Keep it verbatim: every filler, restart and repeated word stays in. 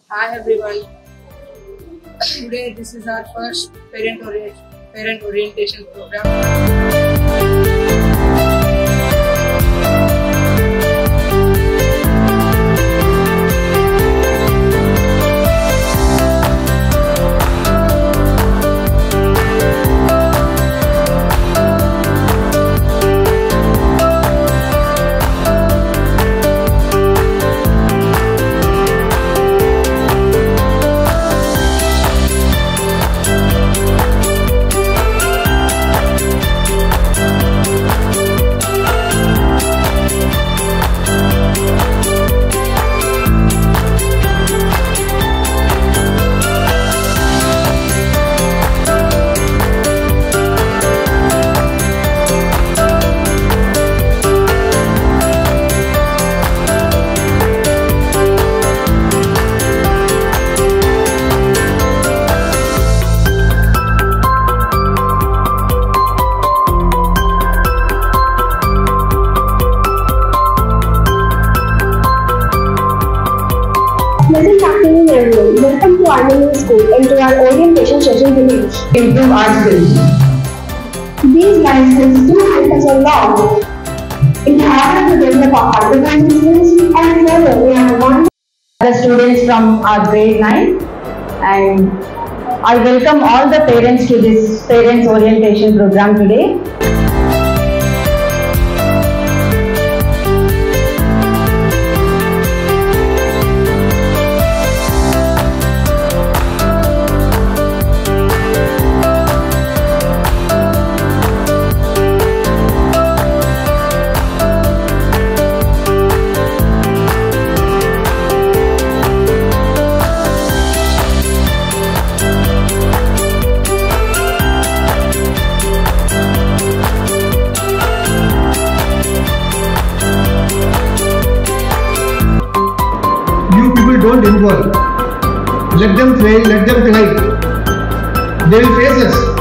Hi everyone. Today this is our first parent orient parent orientation program. Pleasant afternoon everyone. Welcome to our new school and to our orientation session today. Improve our skills. These life skills do help us a lot in order to develop our organizing skills and further we have one The students from our grade nine, and I welcome all the parents to this parents orientation program today. People don't involve. Let them fail, let them cry. They will face us.